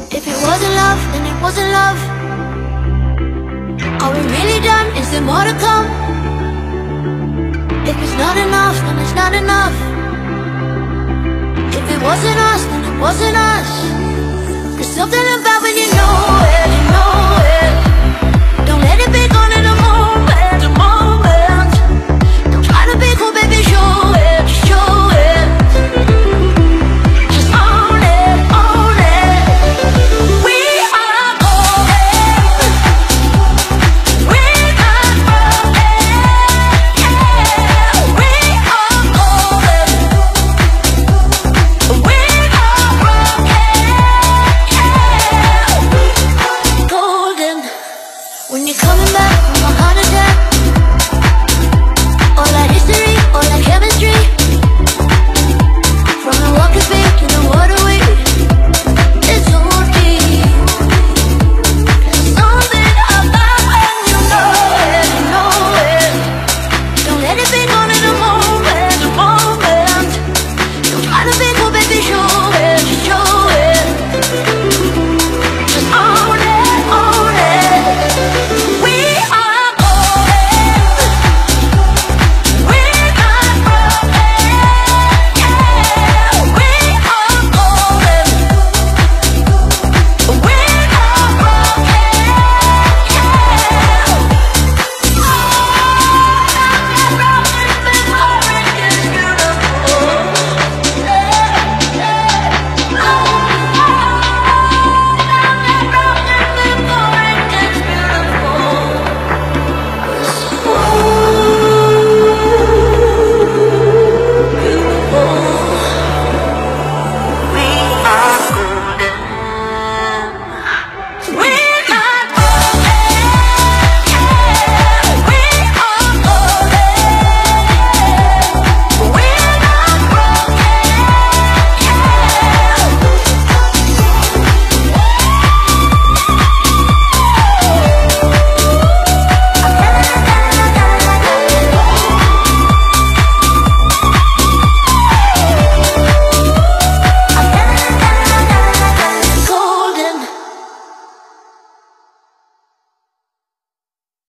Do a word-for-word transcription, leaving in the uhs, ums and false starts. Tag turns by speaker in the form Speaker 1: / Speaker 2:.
Speaker 1: If it wasn't love, then it wasn't love. Are we really done? Is there more to come? If it's not enough, then it's not enough. If it wasn't us, then it wasn't us. There's something about